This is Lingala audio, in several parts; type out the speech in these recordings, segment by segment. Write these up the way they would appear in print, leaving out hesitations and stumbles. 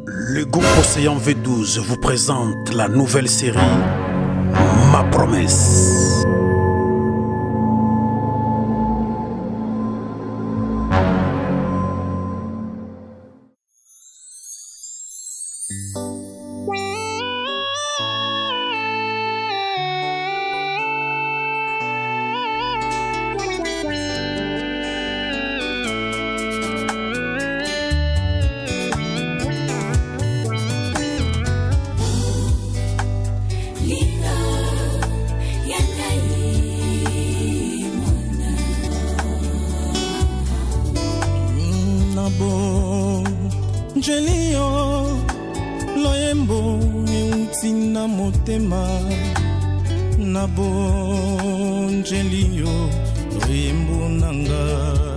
Le groupe Océan V12 vous présente la nouvelle série Ma Promesse. Jelio loyembo eutina motema nabo jelio loyembo nanga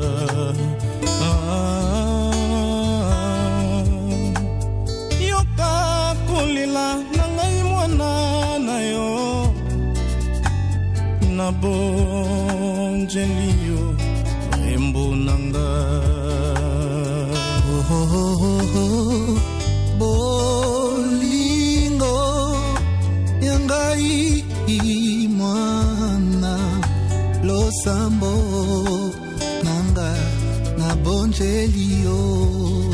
yoka kolela nanga mwana na yo nabo jelio loyembo nanga bolingo yangai mwana losambo nanga na bonjelio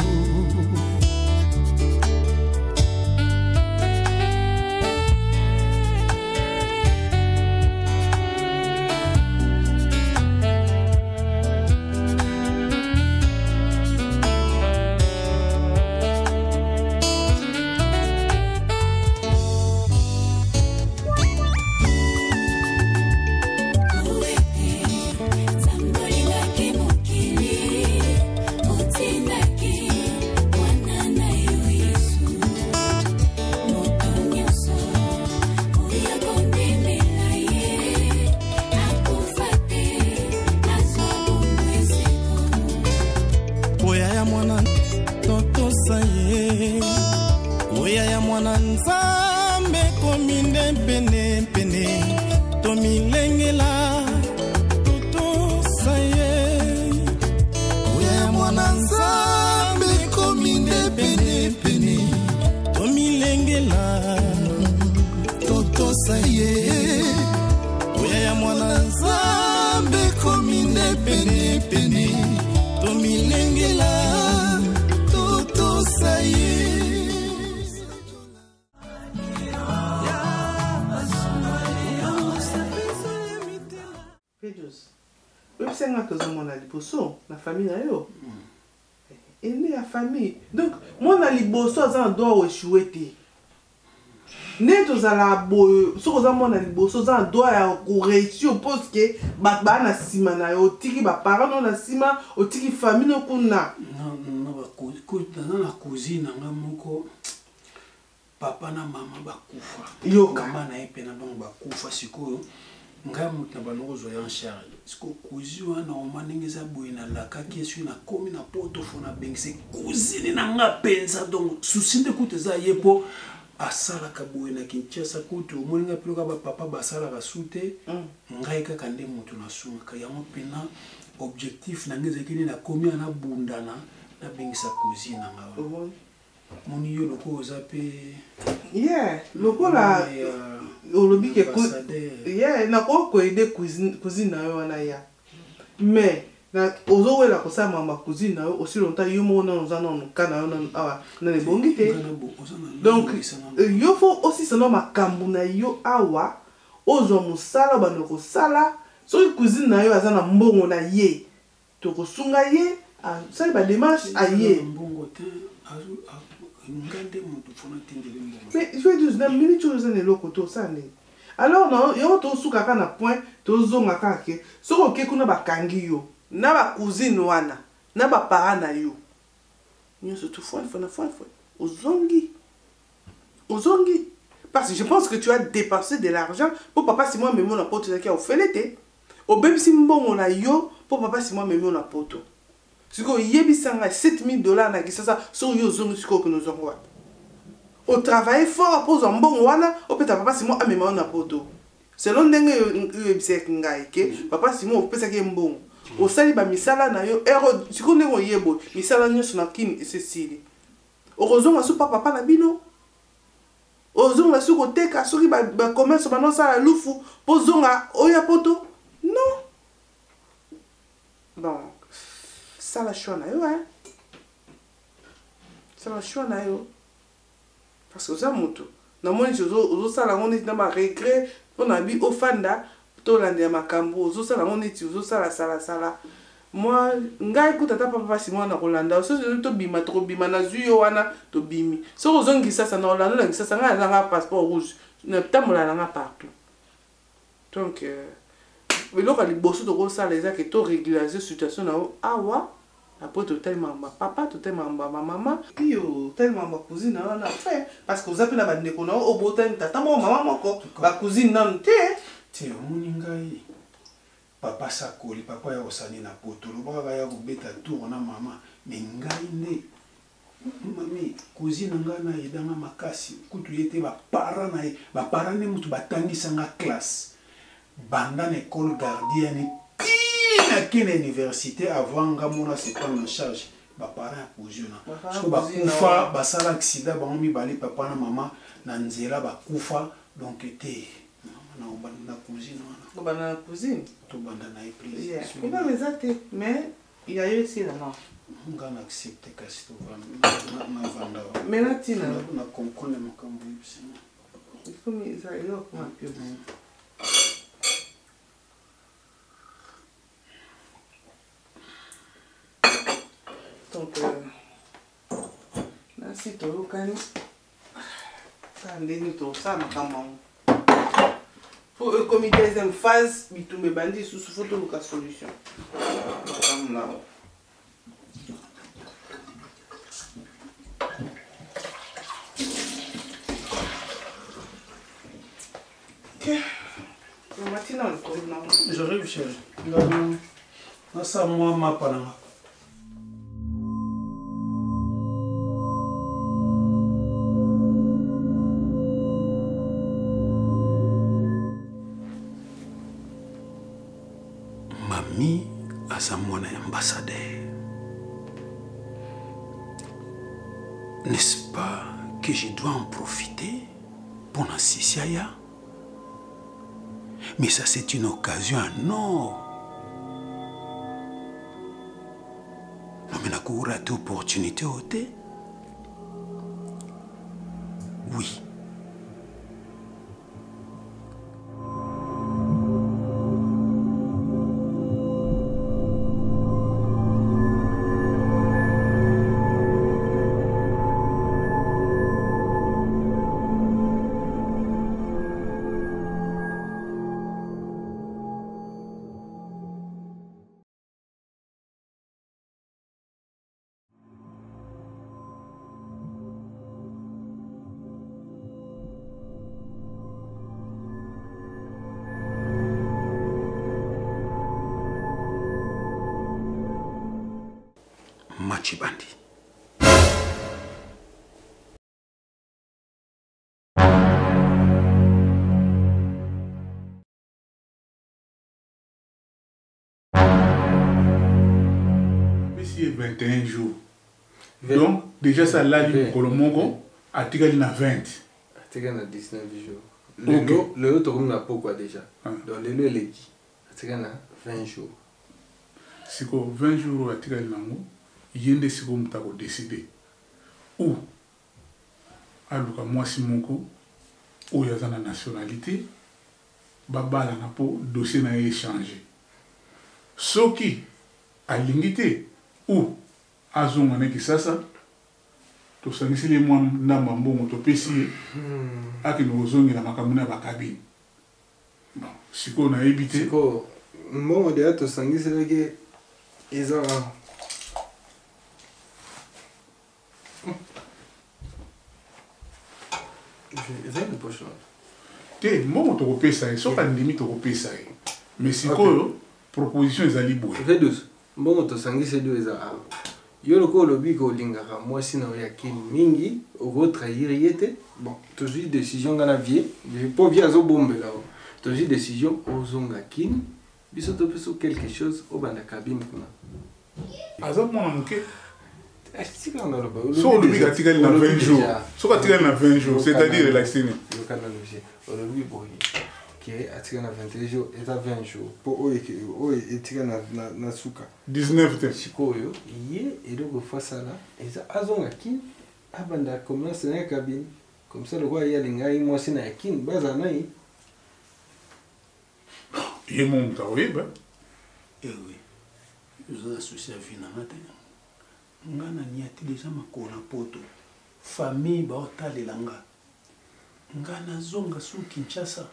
Oya ya mwana nzambe kominde pene pene tomilengela tutusaye oya ya mwana nzambe kominde pene pene tomilengela tutusaye oya ya mwana nzambe kominde pene pene tomilengela tutusaye. La famille la famille donc moi na liboso za ndo échoué ne tozala boyo so koza mona liboso za ndo ya ko réussir parce que ba na sima na yo tiki ba parents na sima o tiki famille no kuna non ba cousine nga moko papa na mama bakufa yoka mama na epena donc bakufa sikoyo nga mutu na balozo ya en charge siko kuzi wana omanengeza boyina la kaki esu na komi na poto fona bengse cousine na nga penza donc susinde kuteza yepo asala ka boyina kinchasa kutu omoninga piloka ba papa basala ka sute ngai kaka nde mutu na sunga ka yango pena objectif na ngeza kini na komi na bundana na bengisa cousine na nga moni yo loko ozape loko la olobi ke na ko aider cousine na yo wana ya mais na ozo wela ko sa mama cousine na yo aussi longtemps yo mo na nzana no kana yo na na le bongite donc yo faut aussi sano makambu na yo awa ozo musala bano ko sala so cousine na yo azana mbongo na ye to ko sunga ye a ça ba démarche a ye mbongo te mais je vais dire, dans minute chose ne lokoto ça ne. Alors non, yo to suka kana point to zonga kake. Soko ke kuna bakangi yo. Na ba cousine wana, na ba parents na yo. Nyo se tout fois. Ozongi. Parce que je pense que tu as dépensé de l'argent pour papa si moi même on a porté qui a fait l'été. Au bébé si mbongo na yo pour papa si moi même on a porté. Siko yebisanga $7,000 na kisasa so yo zongi siko que nous avons. Au travail fort pour un bon wana au peut papa si moi a même on a poto. Selon ndenge yebiseka ngai ke papa si moi au pesa ke mbongo. Au sali ba misala na yo ero siko ndenge yebo misala nyo na kin esesili. okozonga so papa na bino ozonga so koteka soki ba commerce bano sala lufu po zonga oya poto non donc ça la choix na yo hein ça la choix na yo parce que ça moto na moni ozo sala ngoni na ba regret po na bi ofanda to lande makambo ozo sala ngoni ti ozo sala sala moi ngai kuta ta papa si moi na kolanda so to bima to bima na zuyo wana to bimi so ozongi sasa na olanda la sasa ngai na passeport rouge na tamola na partout donc biloko liboso to ko sala ezaki to régulariser situation na awa après to tellement papa to tellement maman yo tellement ma cousine na na fait parce que vous appelez na bandeko na o botan tata mo maman moko ba cousine nan te omoni ngai papa sakoli papa ya osani na poto lobaka ya kobeta tour na mama me ngai nde mami cousine ngai na yedanga makasi kutu yete bapara nde mutu batangisanga classe banda na école gardienne tina ke na université avant nga mona se prendre en charge bapara ya cousine parce que bakufa basala accident bango mibale papa na mama na nzela bakufa donc ete na cousine na cousine to banda na église il va les athées mais il y a eu aussi là non nga na accepter kasi to na vanda mais là tina na comprendre makambo yibisina il faut mais ça il est comment pio donc là si to lokani ça ndeni to ça makambo pour le comité deuxième phase bitumbe bandi sous photo luka solution comme là ok le matin on le connaît j'arrive chérie na sa moi ma pananga Mami asa mwana ambassadeur. N'est-ce pas que je dois en profiter pour assister à ya? Mais ça c'est une occasion en or. Non mais n'a pas raté opportunité au thé? Oui. Machibandi. Ici 21 jours. Donc, déjà ça là, du Colomongo, à Tigalina 20. À Tigalina 19 jours. Le autre, on a pourquoi déjà. Donc, le lieu est dit. À Tigalina 20 jours. Si 20 jours à Tigalina, il y a des secondes qui ont décidé. Ou, alors, moi, si mon coup, ou il y a une nationalité, Baba n'a pas dossier n'a échangé. Ce qui a l'ingité, ou, à Zongané qui ça, to sangisi les mois na mambo to pesi aki no zongi na makamuna ba cabine. Bon, siko na évité. Siko, bon de to sangisi leke ils ont ils ont une poche là. Té, mon to pesa, so pas limite to pesa. Mais siko proposition ezali boye. Fais douce. Bon to sangisi deux ezali. Yo loko lobi ko lingaka moi sina ya kin mingi o trahir yete bon toujours décision ngana vie je pas bien zo bombe là toujours décision o zonga kin biso to peso quelque chose au banda cabine kuna azap mon muke So on lui a tiré dans 20 jours. So on a tiré dans 20 jours, c'est-à-dire relaxé. Le canal on lui boy qui a tiré dans 21 jours et à 20 jours pour eux et tiré na suka 19 te. Sikoyo yé et donc fois ça là et ça azonga kin abanda commence na cabine comme ça le roi y a lingai moi c'est na kin bazana yi. Il monte oui ben. Eh oui. Nous associés à Vinamate. Ngana ni ati déjà makona poto. Famille ba otalelanga. Ngana zonga su Kinshasa.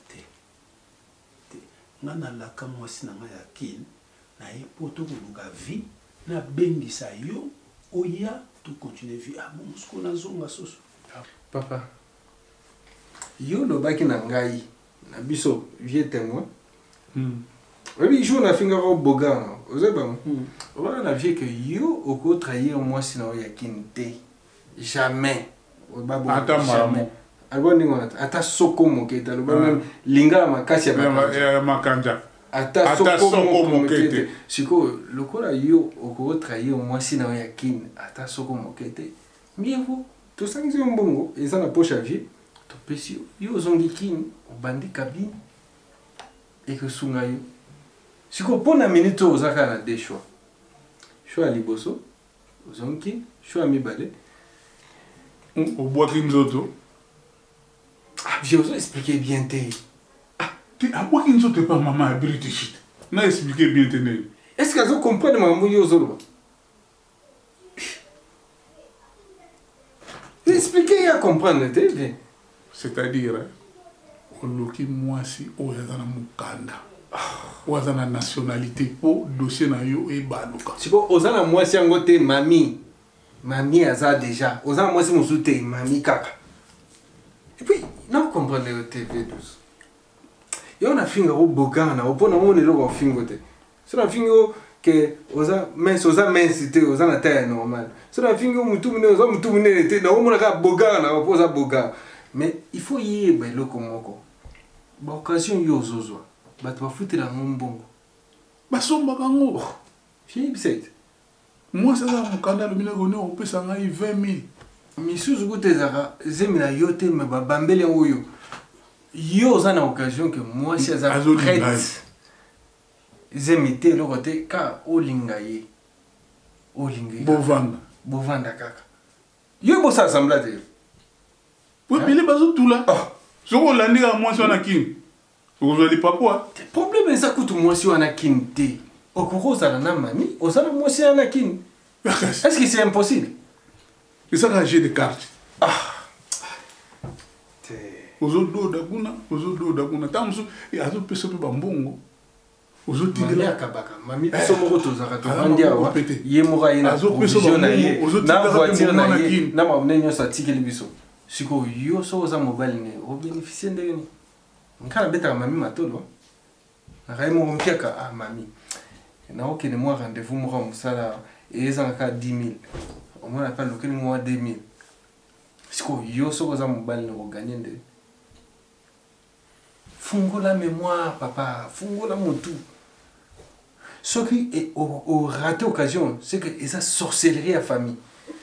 Ngana laka mwasi na ya kin na ye poto kuluka vie na bengisa yo oya to continuer vie ah bon ce qu'on a zonga soso. Papa. Yo lo baki na ngai na biso vieux témoin. Oui, je na finga ro boga. Oza ba. On va na vie que yo oko trahir moi sinon ya kinte. Jamais. Attends maman. Albo ndingo ata soko moketa lo même linga makasi ya makanja. Ata soko mokete. Siko lokola yo oko trahir moi sinon ya kin ata soko mokete. Mieux vaut tout ça qui est mbongo et ça na poche à vie. To pesi yo zongi kin obandi kabine. Et que sungayo siko pona minute ozaka na deux choix choix liboso ozonki choix mibale Au bois kinzoto. ah je vous expliquer bien te Tu à bois kinzoto pas maman british. Na expliquer bien te né. est-ce que vous comprenez maman yo zolo expliquer à comprendre te bien C'est-à-dire oloki mwasi oyo azana mukanda. Wazana nationalité pour dossier na yo e baluka. siko ozana mwasi yango te mami aza déjà ozana mwasi musu te mami kaka et puis non comprendre le TV12 yo na finga o bogana o pona mo ne lo fingo te so na fingo que oza mince te oza na taille normale so na fingo mutu mine te na o mona ka bogana o poza boga mais il faut y ba lo komoko ba occasion yo zozwa bato bafutela ngombongo Basomba kango. fini bisete Moi ça za mukanda le mine gone opesa ngai 20 000. misuzu kutezaka zemila yo te me babambele oyo yo oza na occasion que moi si aza prête zemi te eloko te ka olinga ye bovanda kaka yo bosala sambla te Oui, mais les bazou tout là. Ce qu'on l'a dit à moi sur Anakin. Vous n'allez pas quoi? Le problème est que moi si Anakin te okoko ozala na mami ozala moi si Anakin. Est-ce que c'est impossible? C'est ça que j'ai des cartes. Ozodo daguna. Tamsu et azo peso pe bambongo. Ozodo mami akabaka mami peso moko tozaka tovandi awa ye moko ye na provision na ye na voiture na ye na mamne nyonso atikeli biso siko yo so oza mobile ne obénéficie ndenge ni nkala betaka mami matolo nakaye moko mpiaka ah mami naokende mwa rendez-vous moko ya mosala ezangaka 10 000 omona pa lokeli mwa 2 000 siko yo soko oza mobile ne oganye nde fungola mémoire papa fungola motu soki au raté occasion c'est que eza sorcellerie à famille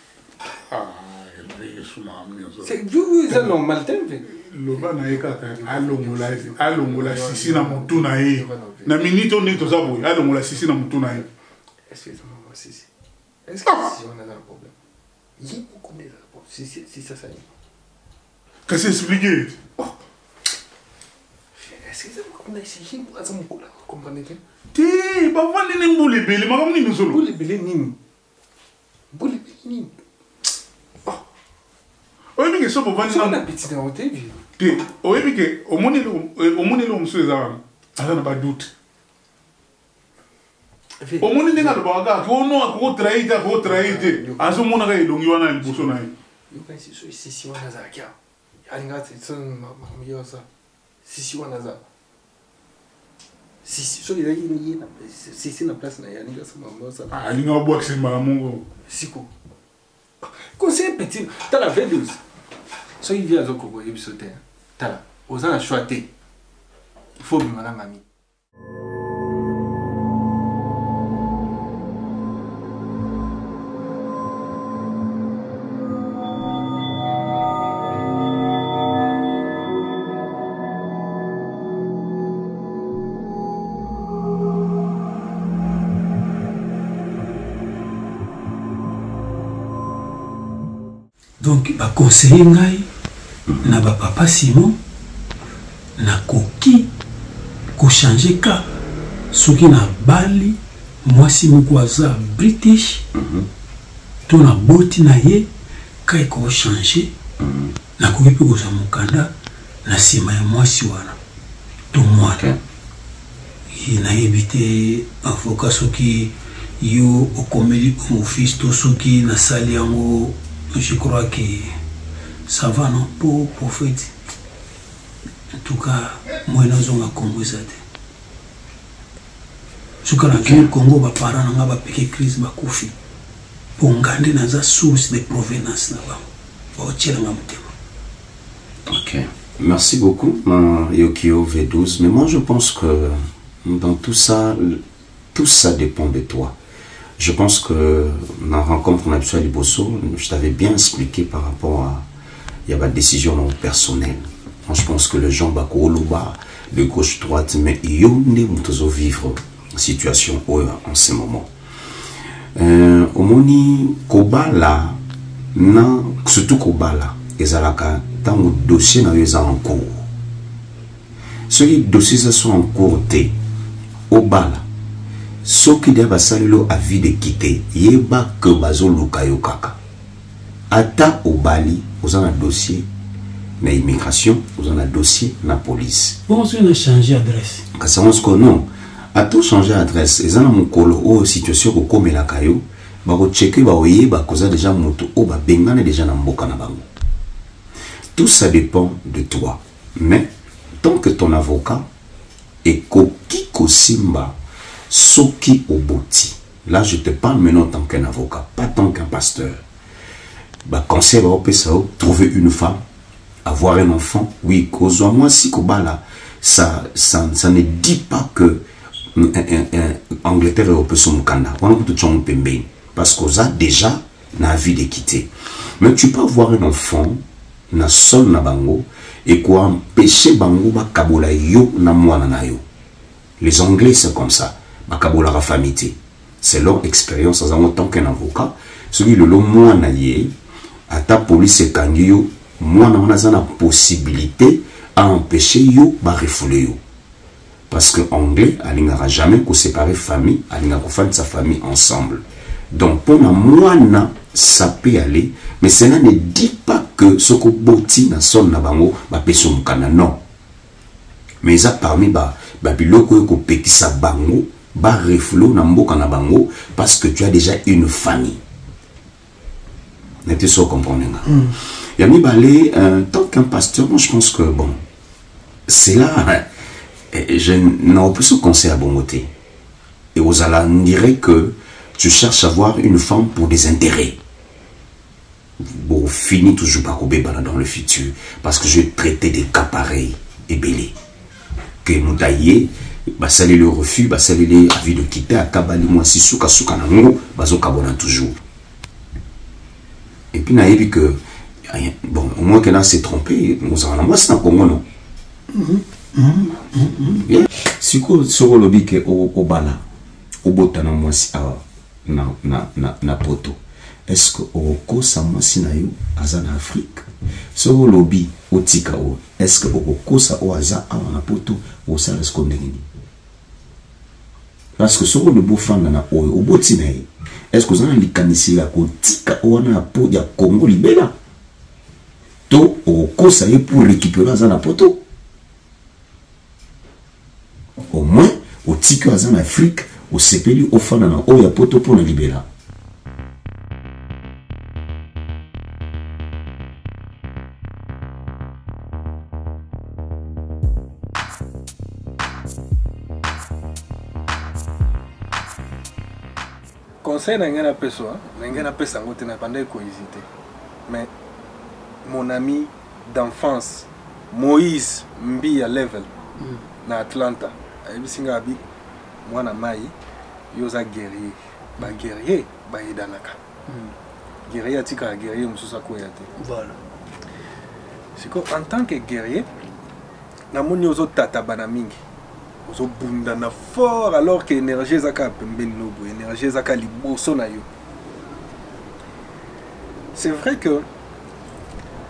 c'est du ça normal tempe loba na ye kaka alongola sisi na motu na ye na minute on est toza boye alongola sisi na motu na ye est-ce que sisi est-ce que si on a un problème il y a beaucoup de problèmes si ça ça qu'est-ce que expliquer est-ce que ça me essayé pour ça me comprendre que ti ba vandi ne mbule bele makam ni solo mbule bele nini oyebi ke so bo vandi na petit na hotel ti oyebi ke omoni lo mso ezana azana ba doute omoni ndenge alobaka kaka ko trahite azomonaka elongi wana liboso na ye yokanisi so sisi wana azalaki awa alinga te makambo sa sisi wana aza sisi so ezalaki ye sisi na place na ye alinga sa makambo osala alinga obwakisa mbala mongo siko conseil petit tala V12 soki vi azokoko yebiso te tala oza na choix te il faut bima na mami Donc baconseiller ngai na papa Simon na koki ko changer ka soki na bali mwasi moko aza British to na boti na ye kai ko changer na koki pe ko za mukanda na sima ya mwasi wana to mwana na éviter avocat soki yo okomeli mon fils to soki na sali yango. Je crois que ça va non pour prophète. En tout cas, moi nous on a Congo ça. Ce que le Congo va parler na ba piquer crise ba kufi. Pour ngande na za source de provenance na ba. Ba otchela ngamutema. OK. Merci beaucoup Yokio V12, mais moi je pense que dans tout ça dépend de toi. Je pense que dans la rencontre qu'on a eu à Liboso, je t'avais bien expliqué par rapport à il y a pas de décision non personnelle. Je pense que le Jean Bako Oloba de gauche droite mais yonde mutozo vivre situation en ce moment. Omoni Kobala na surtout Kobala ezalaka tant dossier na yeza en cours. Ceux dossiers sont en cours té Obala ce qui doit salilo avis de quitter yeba que bazo lukayo kaka ata obali vous en a dossier na immigration vous en a dossier na police bon on a changé adresse parce que non a tout changer adresse et ça na mukolo o situation ko komela kayo ba ko checker ba oyeba koza déjà moto o ba bengana déjà na mboka na bango. Tout ça dépend de toi, mais tant que ton avocat est koki kosimba soki oboti. Là, je te parle maintenant en tant qu'un avocat, pas tant qu'un pasteur. Bah, conseil va trouver une femme, avoir un enfant. Oui, cause moi si Kobala, ça ne dit pas que Angleterre est son Canada. Parce qu'on a déjà la vie de quitter. Mais tu peux avoir un enfant, na sol na bango, et quoi empêcher bango ba kabola yo na mwana na yo. Les Anglais c'est comme ça. Bakabola la famille. C'est leur expérience en tant qu'un avocat. Celui le long moi na yé, à ta police et kangyo, moi na la possibilité à empêcher yo ba refouler yo. Parce que Anglais, il n'aura jamais que séparer famille, il n'aura pas sa famille ensemble. Donc pour moi ça peut aller, mais cela ne dit pas que ce que boti na son na bango ba peso mukana non. Mais ça parmi ba biloko ko pekisa bango ba reflo na mboka na bango parce que tu as déjà une famille. N'était-ce pas comprendre nga. Yami balé tant qu'un pasteur, moi je pense que bon c'est là je n'ai plus ce conseil à bon côté. Et aux ala on dirait que tu cherches à avoir une femme pour des intérêts. Bon, fini toujours par Kobébana dans le futur. Parce que je vais traiter des cas pareils et belés. Que Moutaye, bah ça le refus, bah ça les avis de quitter à Kabali, moi si souka souka nango, bah zo kabona toujours. Et puis n'a vu que bon, au moins qu'elle s'est trompée, nous en avons c'est un Congo non. Si ko soro lobi ke o bala, o botana moi si na poto. Est-ce que Oko Samasi na yo aza na Afrique? So lobby otika o. Est-ce que Oko sa o aza na poto o sa respondeni? Parce que so le beau fan na o oboti na ye. Est-ce que vous avez likanisi la ko tika o na po ya Congo libela? To Oko sa ye pour récupérer aza na poto. Au moins otika aza na Afrique o sepeli o fan na o ya poto pour na libela. Conseil n'a pas pendant qu'on hésité. Mais mon ami d'enfance, Moïse Mbi à level, na Atlanta, moi na mai, yoza guerrier, ba guerrier, ba idanaka. Guerrier tika guerrier mususa koyate. Voilà. C'est que en tant que guerrier, na moni yozo tata bana mingi. Bundana fort alors que l'énergie zaka pembeni lobo énergie zaka liboso na yo. C'est vrai que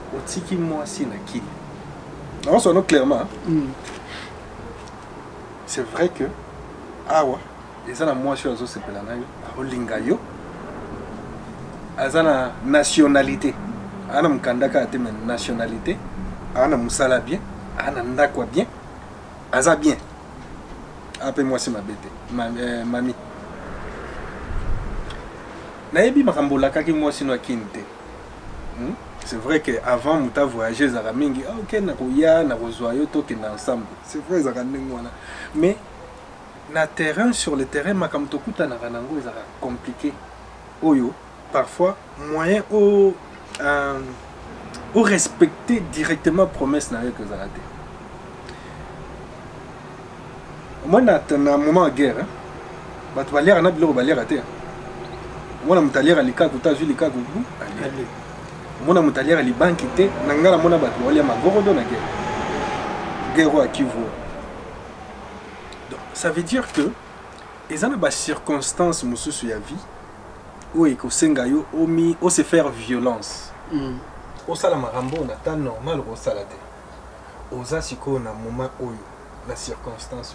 otiki mwasi na kini on sonne clairement c'est vrai que awa ezana mwasi ozo sepela na yo olinga yo azana nationalité ana mkandaka ate men nationalité ana musala bien ana ndakwa bien aza bien ape mwasi mabete mami nayebi makambo lakaki mwasi no akinte c'est vrai que avant muta voyager zaka mingi OK na koya na kozwa yo to kena ensemble c'est vrai zaka ndengwana mais na terrain sur le terrain makambo tokuta na kanango ezaka compliqué oyo parfois moyen au respecter directement promesse na yo que zaka te moi na moment de guerre bato balera na biloko balera te mona mutalera likaku ta zuli likaku bu allez mona mutalera li banki te na ngala mona bato balia magorodo na guerre à Kivu. Donc ça veut dire que ezana ba circonstances mususu ya vie où ekosenga yo omi o se faire violence o sala makambo na ta normal ko sala te oza siko na moment oyo la circonstance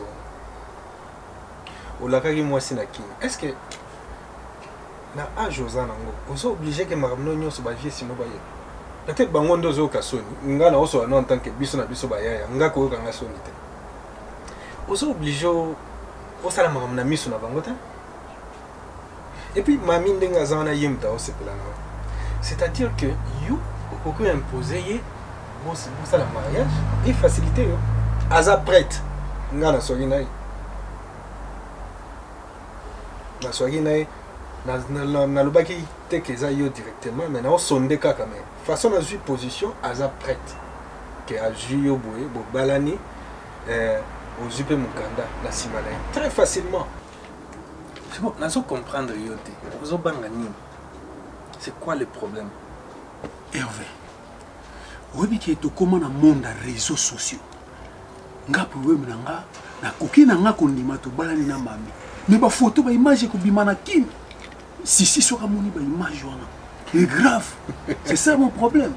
o lakaki mwasi na kini est-ce que na âge oza nango ozo obligé que makambo nyonso ba vie sino ba ye peut-être bango ndozo kasoni nga na oso en tant que biso na biso ba yaya nga ko kanga soni te ozo obligé o sala makambo na miso na bango te et puis mami ndenga zana yemta o sepela na c'est-à-dire que you okoki imposer ye bo sala mariage et faciliter yo aza prête nga na soki na soki na lobaki te keza yo directement mais na sonde kaka mais façon na zui position aza prête que a yo boye bo balani ozupe mukanda na simana très facilement. C'est bon, nazo comprendre yo te ozo banga nini c'est quoi le problème Hervé oyebi ke tokóma na monde ya réseaux sociaux nga problème na nga nakoki na nga kondima tobalani na mami mais bafoto baimage ekobima na kini si soka moni baimage wana c'est grave c'est ça mon problème.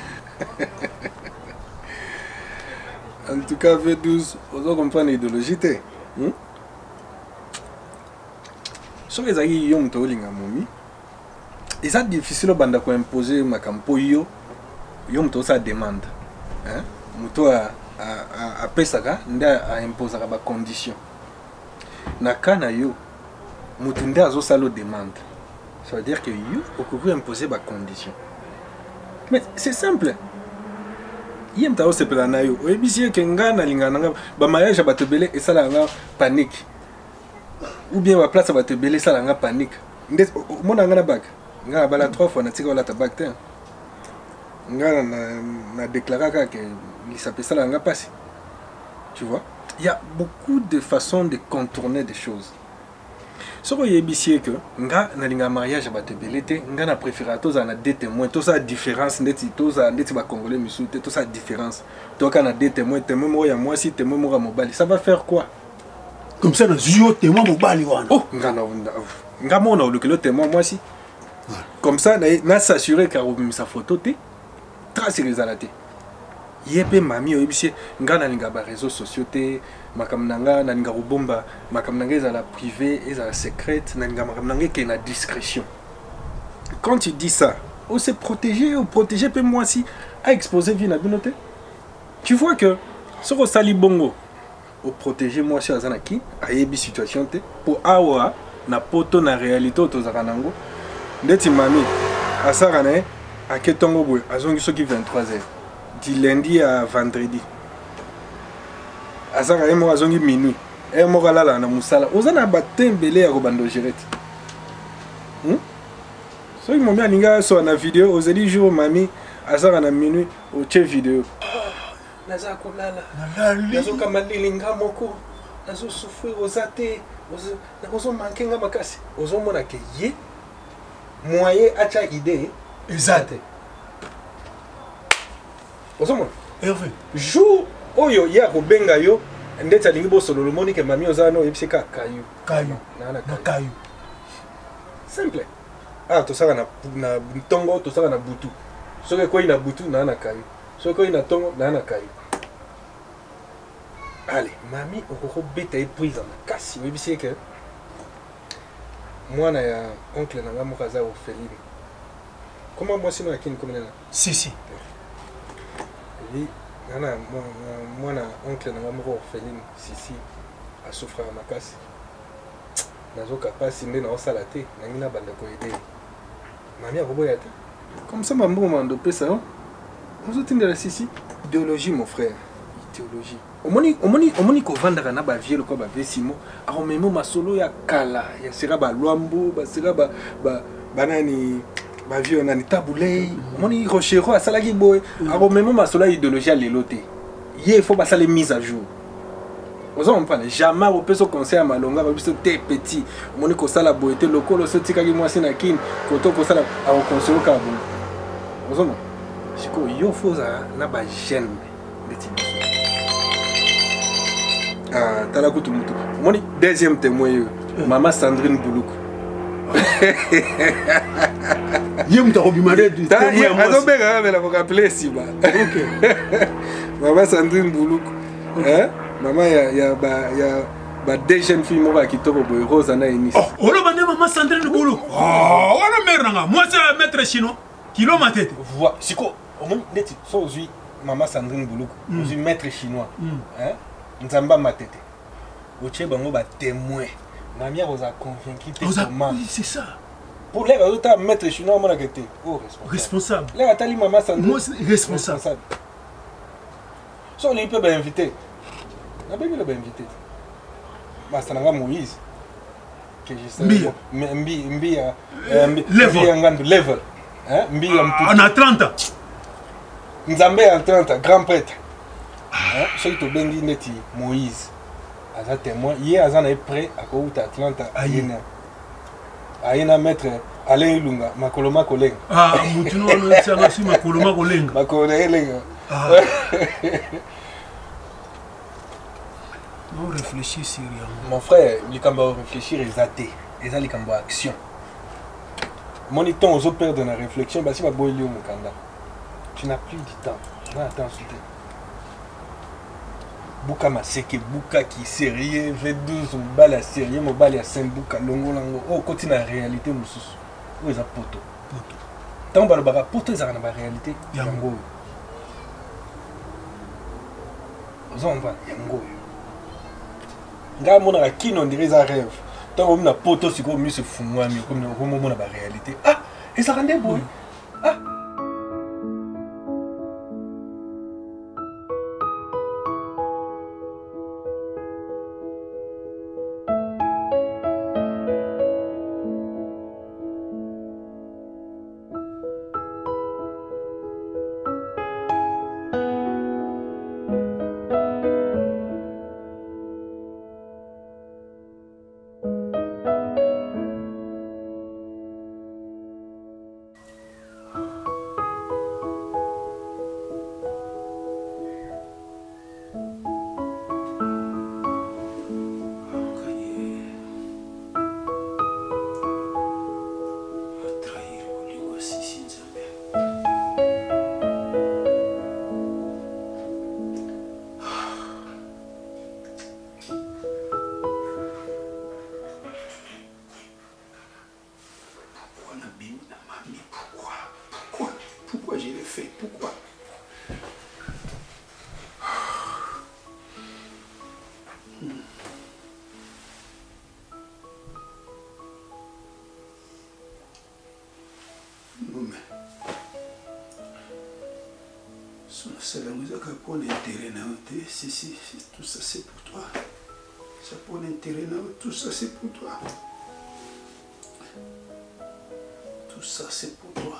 En tout cas V12 ozo comprendre idéologie te soki ezalaki yo moto olinga momi eza difficile obanda koimposer makambo yo moto osala demande moto apesaka nde aimposaka bacondition na ka na yo moto nde azosala demande ça veut dire que yo okoki imposer bacondition mais c'est simple ye moto azosepela na yo oyebisi ye ke nga nalinga nanga bamariage ya bato ebele esalaka nga panique ou bien ma place va te belé ça la panique mon nga na bac nga bala 3 fois na tika wala ta bac te nga na déclaré que il s'appelle ça la passé tu vois il y a beaucoup de façons de contourner des choses ce que yebisier que nga na linga mariage ba te belé te nga na préféré tous na deux témoins tout ça différence ndeti tous a ndeti ba congolais misute tout ça différence to kana deux témoins mo ya moi si témoin mo mobali ça va faire quoi comme ça na zuyo témoin mobali wana oh nga mona olukelo témoin moi si comme ça na s'assurer car sa photo te trace rezalate yepe mami oyebisi nga na linga ba réseaux sociaux te makamnanga na linga robomba makamnanga ezala privé ezala secrète na linga makamnanga ke na discrétion. Quand tu dis ça on s'est protégé pe moi si a exposer vie na binote tu vois que ce que sali bongo au protéger moi si azanaki ayebi situation te pour awa na poto na réalité to zakanango ndeti mami asara na aketongo boy azongi soki 23h du lundi à vendredi asara emo azongi minuit emo kalala na musala ozana batembele ya kobando gerete soki momi alinga so na vidéo ozeli jour mami asara na minuit o che vidéo naza kolala nazo kamalili nga moko nazo souffrir ozate ozo manquer nga makasi ozo mona ke ye moyen acha idée exact ozo mona Hervé jour oyo ya ko benga yo ndeta lingi bo solo moni ke mami ozano yebisika kayu na kayu simple ah to saka na ntongo to saka na butu soki quoi na butu na kayu soki quoi na tongo na kayu allez mami okoko beta prise na kasi webisi que moi na ya oncle na ngamo kaza orpheline comment moi sinon akini comme na si oui nana moi na oncle na ngamo orpheline si a souffrir na kasi nazoka pasi mbe na osala te nangi na banda ko aider mami akoboya te comme ça mambo mando pesa on la sisi idéologie mon frère idéologie omoni ko vandaka na ba vieux ko ba vesimo a memo masolo ya kala ya sera ba lwambo ba sera ba banani ba vieux nani tabulei omoni rochero asala ki boy a memo masolo ya idéologie lelo te ye faut ba sala mise à jour. Vous comprenez jamais au peso conseil à malonga ba biso te petit omoni ko sala boyete lokolo so tikaki mwasi na kin koto ko sala a conseiller ka bon. Vous comprenez siko yo foza na ba jeune beti tala kutu mutu omoni deuxième témoin yo maman Sandrine Bouloukou ye muta ko bimade du témoin moi azobeka mais la ko rappeler si ba OK maman Sandrine Bouloukou hein maman ya deux jeunes filles moi qui toko boy Rose na Enis oh lo bande maman Sandrine Bouloukou oh wala mère nanga moi c'est maître chinois kilo ma tête voilà siko omoni neti so ozui maman Sandrine Bouloukou ozui maître chinois hein nzamba matete oche bango ba témoin mamia rosa convaincu comment c'est ça pour les autres maître chinois mon akete oh responsable là atali maman Sandrine moi responsable so on peut ba inviter na bébé le ba inviter basta nanga Moïse que je sais mbi level hein mbi on a 30 ans nzambe en 30 grand prêtre hein so to bengi neti Moïse aza témoin hier azana est prêt à kouta Atlanta ayena maître Alain Ilunga makoloma kolenga mutuno no tsanga si makoloma kolenga makolenga non réfléchir sérieusement mon frère likambo réfléchir exacté eza likambo action mon temps aux perdre dans la réflexion basi ba boyeli au mukanda tu n'as plus du temps on attend souter Buka maseke buka qui sérieux V12 mbala sérieux mobali ya 5 buka longo lango oh continue la réalité mususu o eza poto tant balo baka poto eza na ba réalité yango ozomba yango nga mona ka kino ndire za rêve tant on na poto siko mi se fumwami comme na mona ba réalité ah et ça rendait boy ah Pourquoi je l'ai fait? Pourquoi? Non mais... C'est la musique pour l'intérêt. Si, tout ça c'est pour toi. C'est pour l'intérêt. Tout ça c'est pour toi. Tout ça c'est pour toi.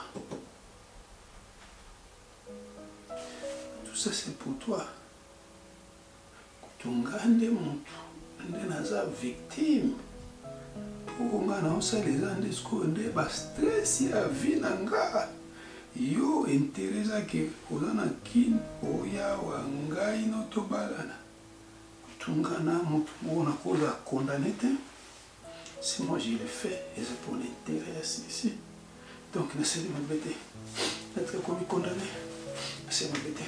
Tout ça c'est pour toi. Kutungande muntu nde naza victime. Pour nga na osaleza nde skonde ba stress ya vie na nga. Yo interesa ke ozana kin oya wa ngai no tobalana. Kutungana muntu mona koza condamné te. Si moi je le fais et c'est pour l'intérêt ici. Donc n'essaie de m'embêter. être comme condamné. C'est m'embêter.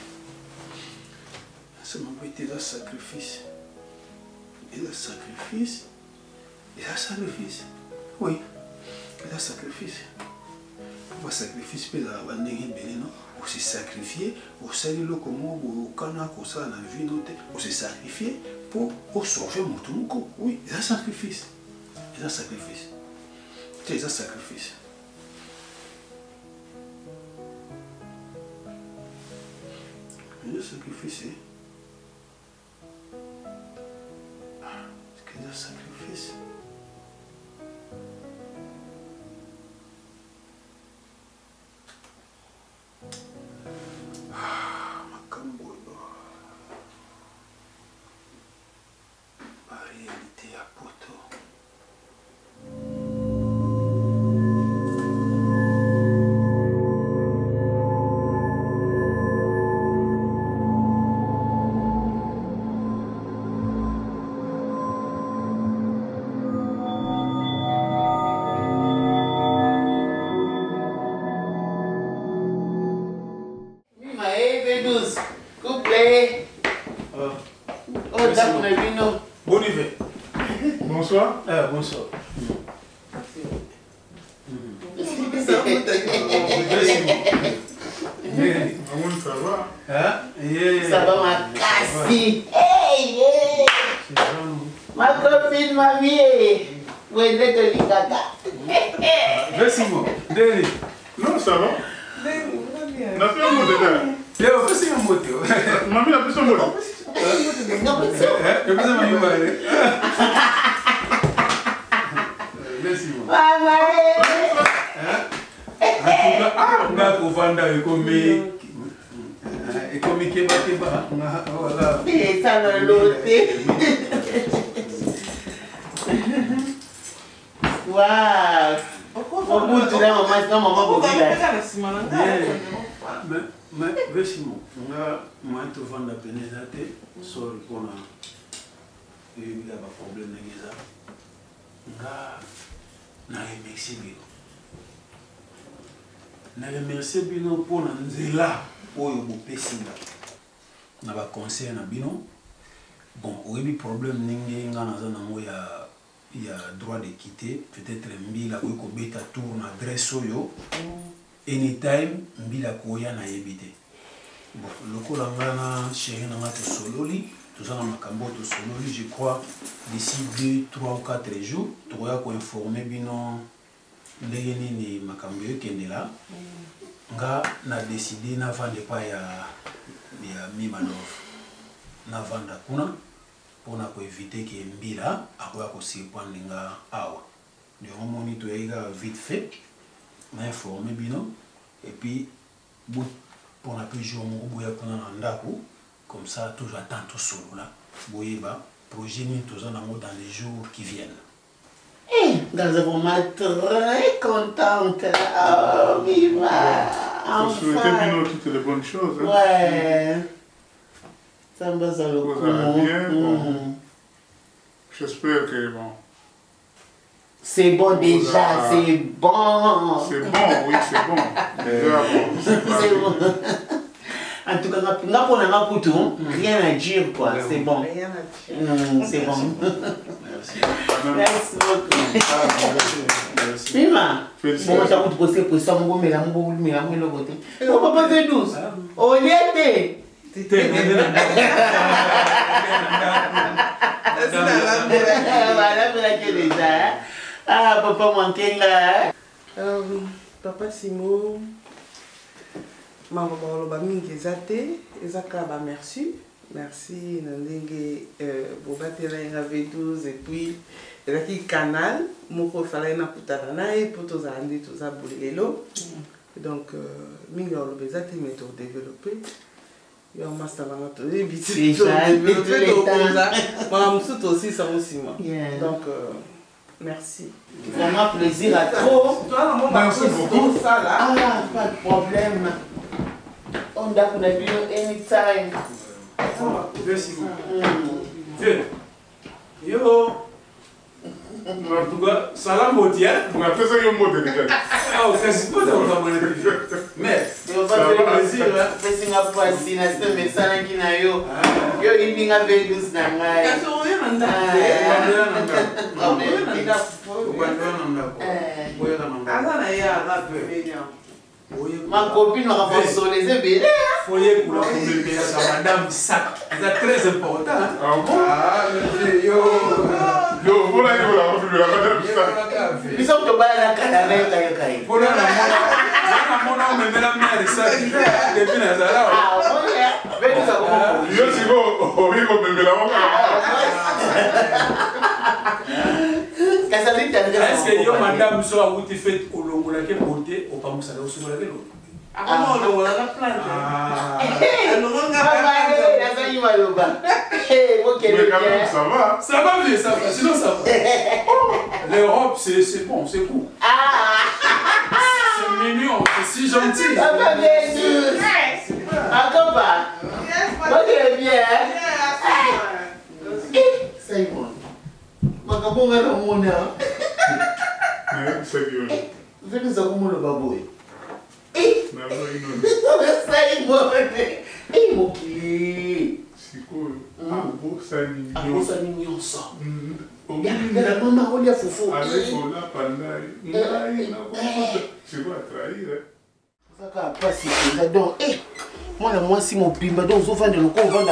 C'est m'embêter, c'est un sacrifice. Et le sacrifice, et un sacrifice. Oui, et un sacrifice. Pour sacrifice, peut on s'est sacrifié, on s'est dit comment on a vu on s'est sacrifié pour sauver mon tour. Oui, c'est un sacrifice. C'est un sacrifice. C'est un sacrifice. C'est un sacrifice. C'est un sacrifice. Réalité à Poto. Bon hiver. Bonsoir. Bonsoir. Ça va? Ça va ma cassie. Hey, hey. Ma copine, ma vie. Où est le ligada? Merci mon. Deni. Non, ça va? On a fait un mot déjà. Léo, fais un mot. Mamie a fait son mot. Merci mon. Maman. On a couvert avec et comme il voilà. Et ça dans l'autre. Waouh. Au bout de la maman, mais Simon, on a tout vendre la pénétrité, sur le qu'on a eu un problème de ça. On a remercié Bino. On a remercié Bino pour nous là, pour nous pécinga. On a un conseil à Bino. Bon, on a eu un problème il y a droit de quitter, peut-être Mbila ou Kobeta tourne adresse yo. Anytime Mbila Koya na yebite. Bon, le coup l'angana chéri n'a to sololi, tout ça dans ma cambo to sololi, je crois d'ici 2, 3 ou 4 jours, tu vas ko informer bino ndegeni ni makambio kendela. Nga na décidé na vendre pas ya Mimanov. Na vendre kuna pour éviter que Mbila akoya ko surprendre nga awa. Du moment où tu es vite fait, m'a informé bino et puis pour la plus jour mon boya pendant l'andako comme ça toujours attend tout solo là boyeba projet ni tous en amour dans les jours qui viennent. Nous avons très contente. Oh, Mima. Enfin. Je souhaitais Bino toutes les bonnes choses. Hein. Ouais. Ça me va le coup. Bien. Bon. J'espère que bon. C'est bon déjà, c'est bon. C'est bon, oui, c'est bon. C'est bon. En tout cas, rien à dire, quoi. C'est bon. Rien à dire. C'est bon. Merci. Merci beaucoup. Merci. Mima, bon, ça vous poser pour ça, mon mais là, mon le côté. On va passer douce. On y était. Voilà, voilà que déjà. Ah, papa manqué là. Papa Simo, maman Maloba mingi ezate, ezaka ba merci. Merci Nandenge Bobatela V12 et puis la canal, moko fallait na kutana nae pour tous andi tous a bolelo. Donc mingi Maloba ezate méthode développée. Il y a un master dans notre habitude. Développé donc comme ça. Madame Sout aussi ça aussi moi. Donc merci. Vraiment plaisir à trop. Merci beaucoup. Ah, pas de problème. On a qu'on a vu anytime. Merci beaucoup. Viens. Yo. En tout cas, salam au dia. On a fait ça un mot déjà. Ah, on fait pas dans la monnaie. Mais, Yo, pesinga pasi na sino mesana kina yo yo ibinga Vedus na ngai ma copine m'a consolé, c'est bien. Foyer pour la communauté, madame sac. C'est très important. Ah bon? Ah, yo, voilà, yo, la madame sac. Ils sont tombés à la cadavre, kayo. Voilà, la mona, on me met la mère de ça. Depuis Nazara. Ah, oui, Vedus a compris. Yo, si vous, on vit comme bébé là-bas. Est-ce que yo madame so a outi fait au longo la ke beauté au pas moussa au sous la kelo ah non la plante ça va bien ça va sinon ça va l'Europe c'est bon c'est cool c'est mignon c'est si gentil ça va bien encore pas ok bien ça y est Makabonga na mona. Sérieux. Vedus a como le baboy. Na zo ino. Ça y est mon kili. Siko. Abo sani. Abo sani nyonso. Ya mama olia fufu. Avec la pandai. Ngai na ko. Tu vas trahir. Saka pasi donc moi si mon pimba donc zo vendre le ko vendre.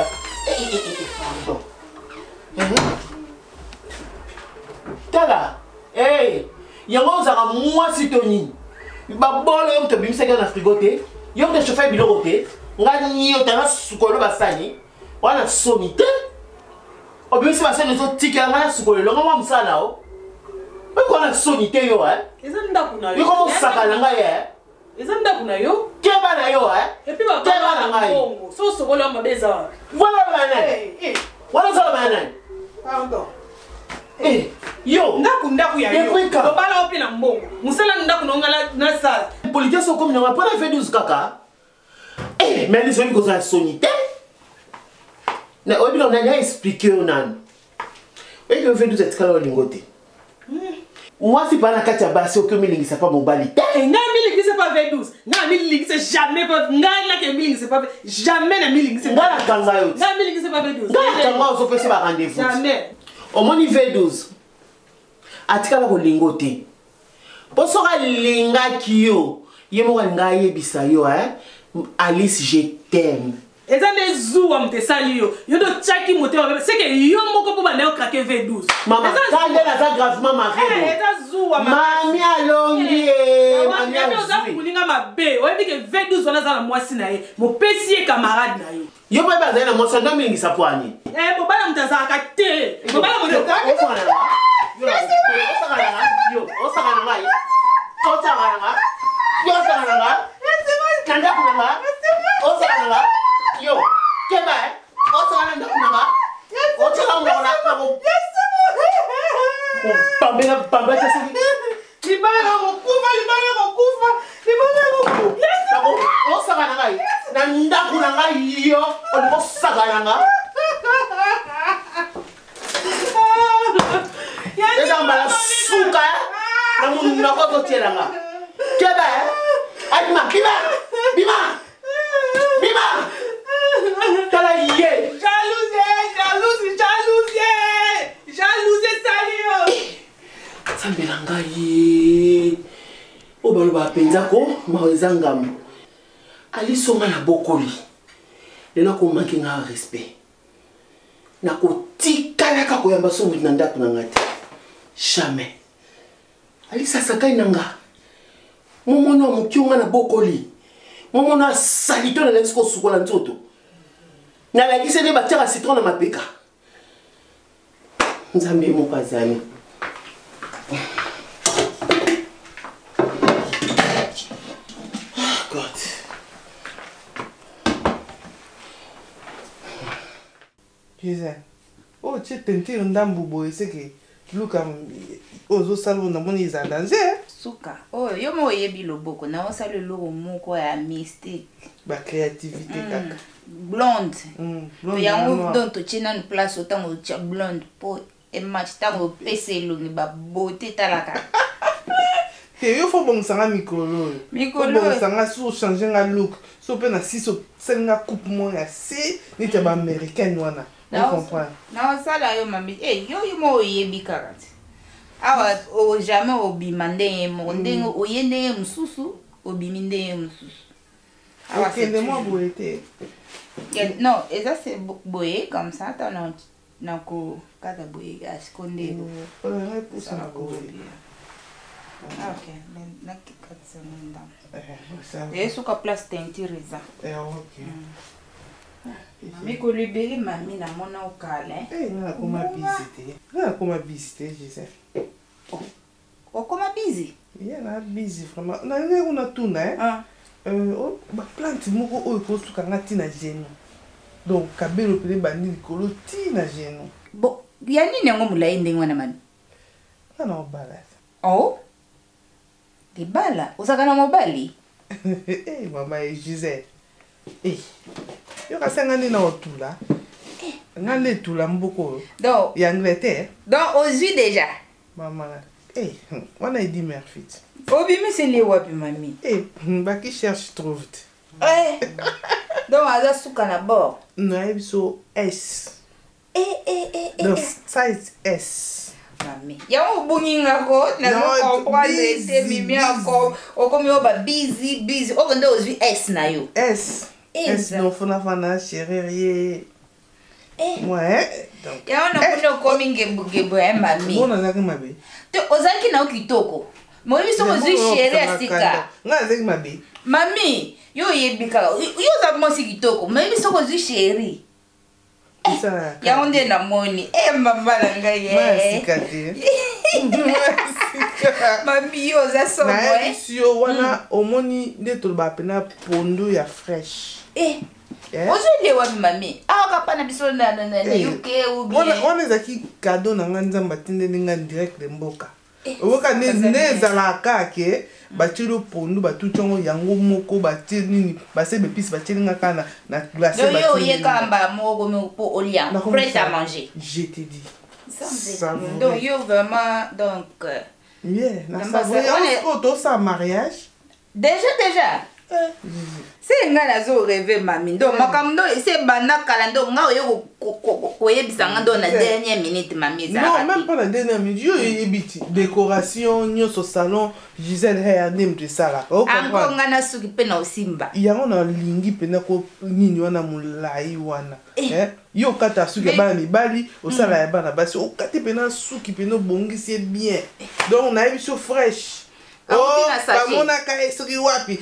Tala, yango zaka moi sitoni. Ba bolo yom to bimseka na frigote, yom to chauffeur bilogote, ngani yo tana sukolo basani, wana somite. Obimsi basani zo tika ngana sukolo longa mwa msala o. Bako na somite yo Ezanda kuna yo. Yo komo saka nanga ye. Ezanda kuna yo. Keba na yo Et puis ba keba na ngai. So sokolo mabeza. Wala bana. Wala sala bana. Pardon. Yo, ndaku ya yo. Bobala opi na mbongo. Musala ndaku nongala na sala. Politique sont comme n'ont pas fait 12 caca. Mais les gens qui ont sonité. Na obi on a expliqué on a. Et que fait 12 escala lingote. Moi si pas na katia basi aucun milingi c'est pas mon balité. Nga milingi c'est pas V12. Nga milingi c'est jamais pas nga na ke milingi c'est pas jamais na milingi c'est pas. Nga kanga yo. Nga milingi c'est pas V12. Nga kanga on se fait pas rendez-vous. Jamais. Au moins V12. Atika la lingote. Posoka linga kiyo. Yemo nga yebisa yo Alice je t'aime. Ezane zuwa mtesali yo. Yo do chaki motema bebe. C'est que yo moko po bana yo craquer V12. Mama, kande la za gravement marié. Eza zuwa mami alongi mami alongi. Kulinga mabe. Oyebi ke V12 wana za na mwasi na ye. Mo pesi camarade na yo. Yo ba ba na mwasi ndo mingi sapwani. Bobala mtazaka te. Bobala mo. Zangam ali songa na bokoli lelo ko manki nga respect na ko tikala ka ko yamba songo na ndako na ngati jamais ali sasa kai nanga momono mukiunga na bokoli momono salito na lesko sukola nzoto na la gise ne batira citron na mapeka nzambe mokazani. Oh, tu t'es un ndambubo et c'est que Luka ozo salvo na moni za danger. Suka. Oh, yo mo yebi loboko na osa le logo moko ya mystique. Ba créativité kaka. Blonde. Blonde. Ya on don to china une place autant o cha blonde po e match tango pese lo ni ba beauté talaka. te yo faut bongisa mikolo bongisa nga so changer nga look so pe na si so senga coupe mo ya si ni te ba américaine wana on comprend na sala yo mami yo mo yebi karati awa o jamais obima ndenge mo ndenge oyende mususu obimi ndenge mususu awa kende mo boye te non et ça c'est boye comme ça t'as na ko kada boye askonde on a poussé na boye ok na kikatsa ndam et suka place teinture za ok mami ko libérer mami na mona o kale na koma visiter Gisèle o koma busy na busy vraiment na ngai una tuna ba plante moko oyo ko suka ngati na geno donc kabelo pele bandi likolo ti na geno bon ya nini ngo mulai ndenge wana mami na obala oh de bala usakana mobali mama Gisèle yo kasanga ni na otula ngale tula mboko donc ya Angleterre donc ozui déjà mama wana idi merfit obimi c'est les wapi mami baki cherche trouve donc aza suka na bord na biso S donc size S mami ya obunginga ko na comprendre te mimi ako okomi oba busy okende ozui S na yo S no fana chérie ouais donc ya ona kuno komi ngebo ya mami mona zaki mabe te ozaki na okitoko moyi so ozui chérie asika nga zaki mabe mami yo yebika yo za mosi kitoko moyi so ozui chérie ya onde na moni mama na ngai masika te mami yo za so moi sio wana omoni nde toloba pena pondo ya fresh ozwile wapi mami akapana biso na UK ou bien wana ezalaki cadeau na nga nzambe atindeli nga direct de mboka oyoka nde ezalaka ke batieli opondu batuti yango yango moko batie nini base bepisi batieli nga kaka na glace yo oyekamba moko mpo olia prêt à manger je te dis donc yo vraiment donc yeah na savourer yango tosala mariage déjà c'est nga nazo rêver mami ndo makambo c'est banda kala ndo nga oyo koyebisa nga ndo na dernière minute mami za non même pas la dernière minute yo yebiti décoration nyoso salon Gisèle regardez mte sala encore nga na suki pe na osimba yango na lingi pena ko nini wana mulai wana yo kata suki bana mibali osala ya bana basi okati pena suki pena bongisi bien donc na yebiso fresh bamonaka esoki wapi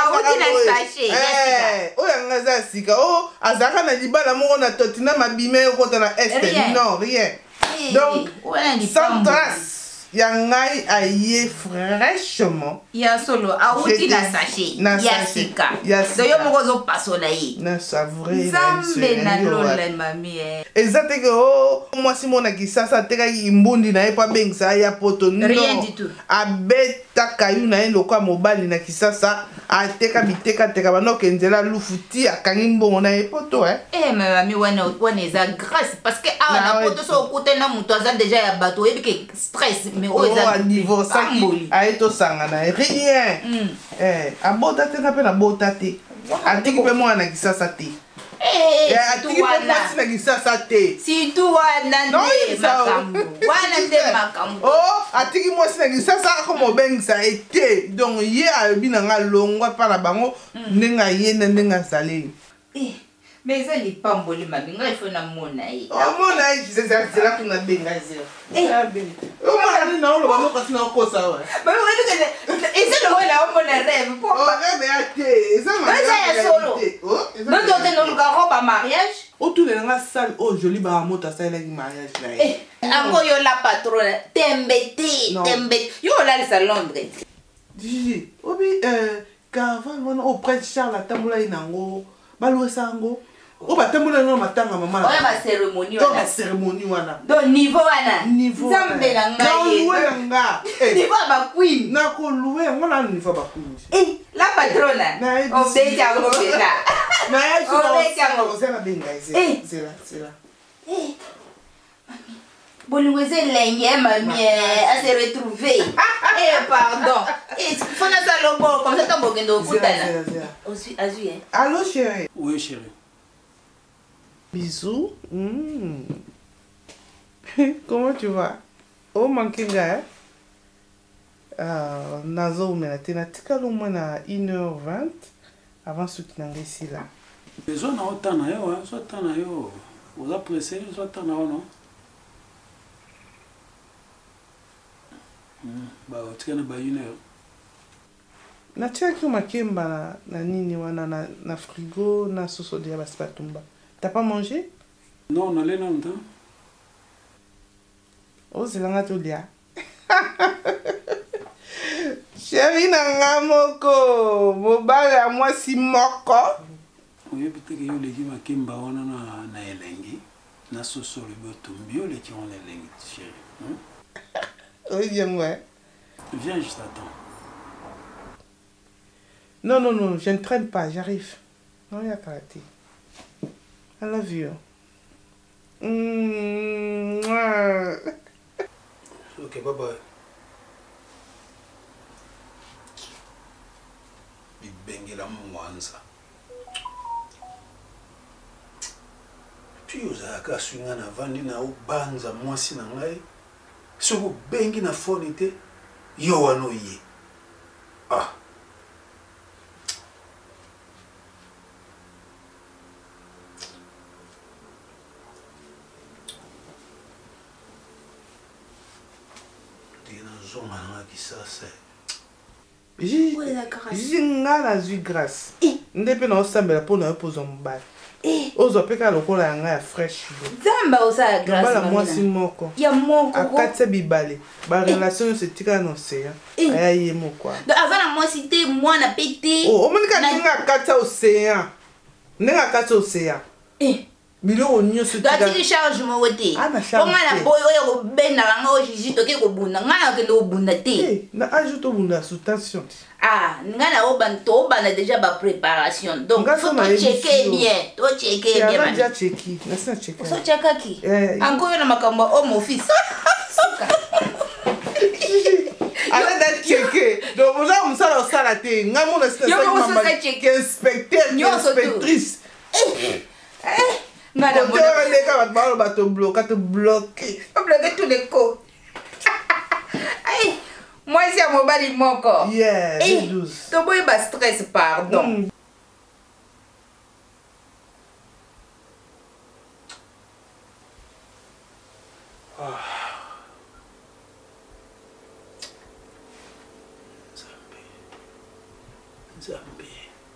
oyo anga za sika azalaka na libala moko na totina mabime ekota na este non rien donc sans trace ya ngai aye fraîchement ya solo auti na sachet ya sika donc yo moko ozopasola ye na savourer zambe na lola mami eza te ke mwasi mona kisasa atekaki imbundi na ye po abengisa ya poto non abeta kayu na ye lokola mobali na kisasa ateka biteka teka banoke nzela lufu ti akangi mbongo na ye poto mami wana eza grâce parce que awa na poto so okute na moto aza déjà ya bato oyebi ke stress mais oyo niveau saki aye tosangana rien abota te nga mpe nabota te atiki mpe mwana na kisasa te atiki mpe mwasi na kisasa te surtout wana nde makambo atiki mwasi na kisasa akomobengisa ye te donc ye ayebi na nga longwa mpa na bango ndenge ayenda ndenge azaleli mais eza lipamboli mami ngai ifo namona ye omona ye zela kuna benga zela omona na oloba moko sina okosa wa eza lokola omona rêve rêve ya te eza ya solo donc ote noluka roba mariage otunela nga sale oyo joli baka moto asalelaki mariage na ye ango yo la patrona tembe yo olalisa Londres Gigi obi caravane wana o prince Charles atambola ye nango balwesa yango o batambola no matanga mama oya ba cérémonie wana donc niveau wana nzambe na ngai nga niveau ba queen na ko louer yango na niveau ba queen la patrona o beja ngo beja na ya so na benga zela zela Bolingweze lengue, mamie, à se retrouver. Eh, pardon. Eh, faut na ça le bon, comme ça, t'as beau gendo, koutana. Azu, hein. Allô, chérie? Oui, chérie. Bisous. Comment tu vas? Oh, mankinga, hein? Nazo, mais tu n'as tika au moins à 1h20 avant ce qui n'en est ici là. Besoin na autant na yo, hein, soit tant na yo. Vous appréciez, soit tant na yo, non? Bah, tu as ba 1 heure. Na tia ki makemba na nini wana na frigo na soso dia baspatumba. T'as pas mangé? Non, on allait longtemps. Oh, c'est là tout dia. Chérie nanga moko, mobale à moi si moko. Oui, peut-être que yo leki makemba wana na elengi. Na soso le botumbi, yo leki on elengi, chérie. Oui, viens moi. Viens, je t'attends. Non, non, non, je ne traîne pas, j'arrive. Non, il y a karaté. I love you. Ok, bye bye. Bibengela mwanza. Puis ozalaka swinga na vandi na obanza mwasi na ngai. Soko bengi na phone te yo wano ye. Ah. J'ai la zui grâce. Ndepé na osambela pour na poser mon bal. Ozo peka lokola yanga fresh. Zamba osa grâce. Bala mwasi moko. Ya moko. Akatse bibale. Ba relation se tika na océan. Aya yemo quoi. Donc avant la mwasi te moi na pété. Oh, omonika ninga akatsa océan. Ninga akatsa océan. Biloko nyonso tika. Dati charge mo wote. Ana charge. Onga na boyo yo benda nga o jiji to ke ko bunda. Nga na ke do bunda te. Na ajoute bunda sous tension. Ah, nga na obanto bana déjà ba préparation. Donc faut to checker bien. To checker bien. Ya déjà checker. Na sa checker. So checker ki. Encore na makambo home office. Allez d'être checké. Donc vous avez ça au salaté. Nga mo na sa inspecteur, inspectrice. Nga na mo. Les gars va te bloquer. Bloquer tous les coups. Aïe. Moi, c'est un mobile moko. Yeah, c'est douce. Tu bois pas stress, pardon. Nzambe.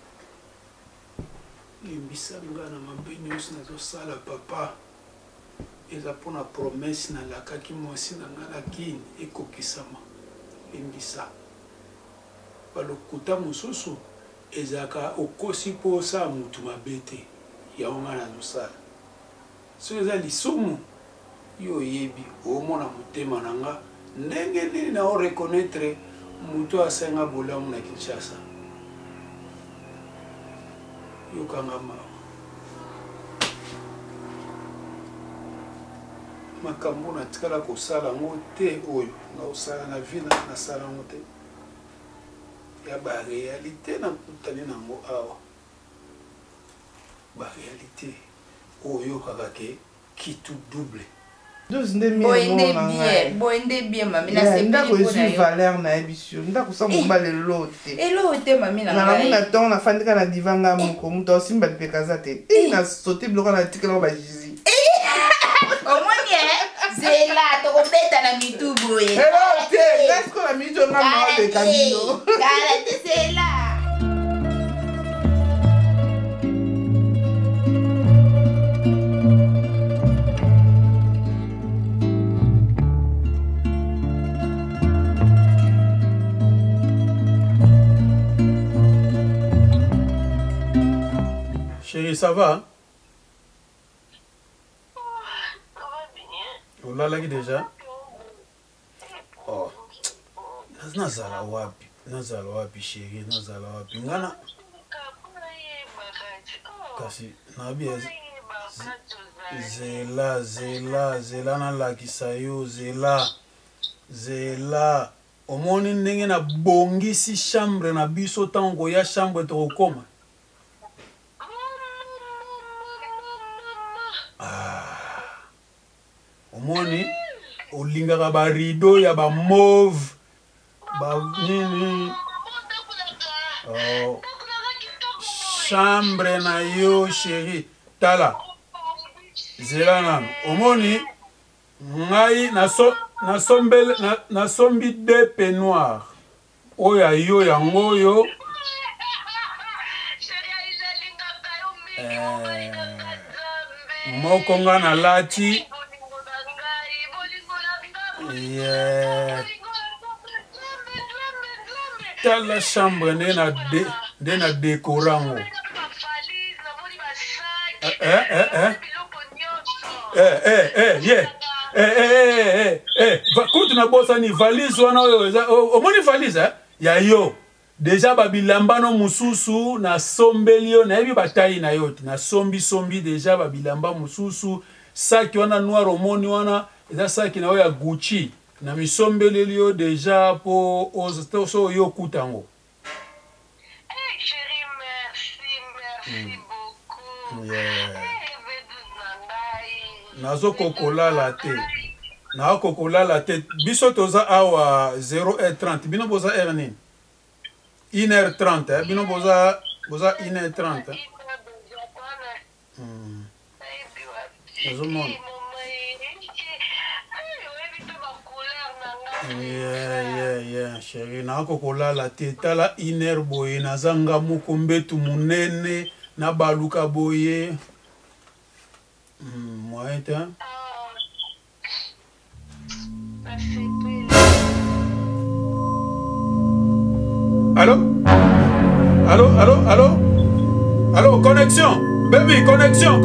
Limbisa nga na mabe nyonso nazosala papa. Eza mpona promesse nalakaki mwasi na nga na kini ekokisama. Limbisa. Balokuta mosusu ezalaka okosi mpo osala mutu mabe te yango nga nazosala. Soki eza lisumu yo oyebi omona motema na nga ndenge nini na oreconnaître mutu asenga bolamu na Kinshasa. Yokanga mawa. Makambo na tikala kosala ngo te oyo na osala na vie na sala ngo te. Ya ba réalité na kutani nango awa. Ba réalité oyo kaka ke kitu double. Boende bien mami na sepeli ndako ezu valeur na ebisio ndako sa mobala elote elote mami na ngai na temps na fandika na divanga moko muto osimba pekaza te na sauter bloka na tikela ba jizi omoni zela to kobeta na mitubu elote est-ce que la mito na mo de camino kala te zela. Chérie, ça va? On l'a là déjà? Oh. Nazala wapi chérie, nazala wapi. Ngana. Kasi nabi Zela nalakisa yo Zela omoni ndenge na bongisi chambre na biso tango ya chambre tokokoma. Omoni olingaka ba rideau ya ba mauve ba nini. Oh. Chambre na yo chérie tala Zela nano omoni ngai nasombi deux peignoirs oya yo yango yo moko nga nalati tala chambre nde na décorango Kutu na bosa ni valise wana omoni valise ya yo deja babilamba no mususu na sombeli yo na yebi batayi na yo na sombi deja babilamba mususu saki wana noir omoni wana eza saki na yo ya Gucci na misombeli yo deja po ozo yo kutango. Chérie, merci beaucoup. Nazo kokola la tête. Biso toza awa 0h30. Bino boza heure nini? 1h30. Bino boza 1h30. Nazo mona. Yeah, chérie. Na kokola la tête. Tala 1h boye. Nazanga mukumbetu munene. Na baluka boye. Moyen temps. Allô, connexion. Baby, connexion.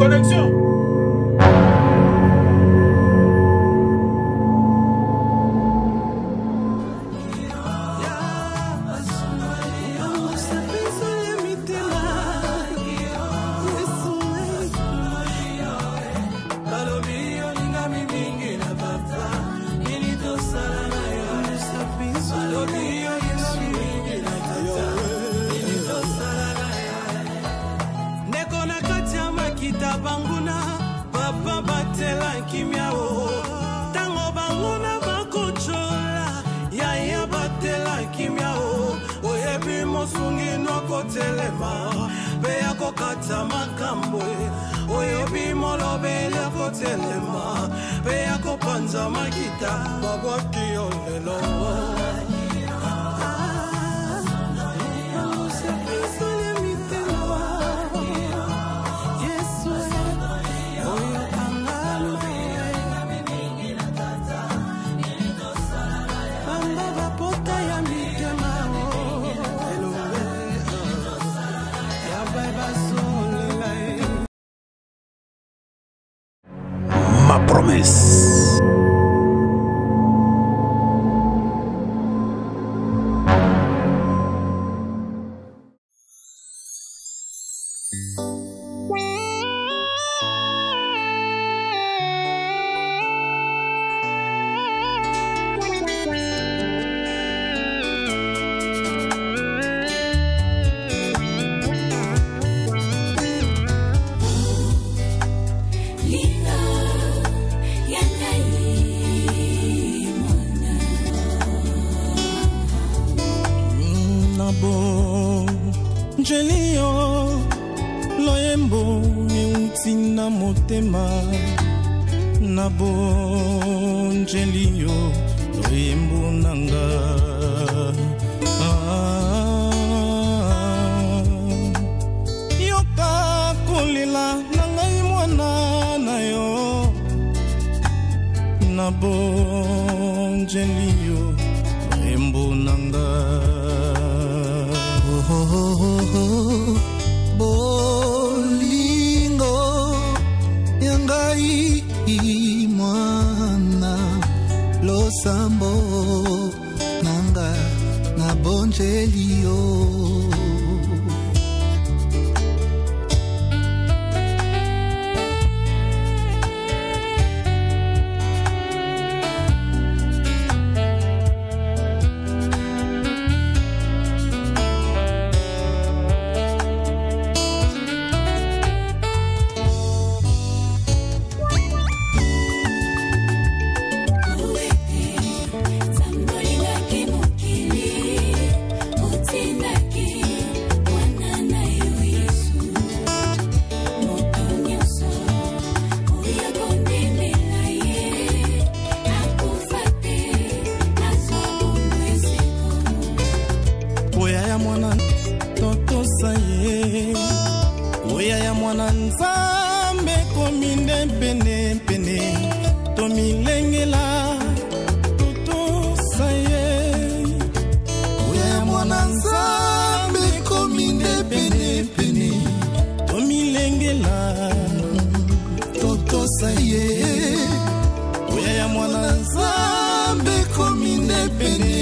Ma promesse. Jelio loyembo eutina motema na bonjelio loyembo nanga yoka kolila nangai mwana na yo na bonjelio loyembo nanga bolingo yangai mwana losambo nanga na bonjelio mwana nzambe kominde pene pene tomilengela totosaye oya ya mwana nzambe kominde pene pene tomilengela totosaye oya ya mwana nzambe kominde pene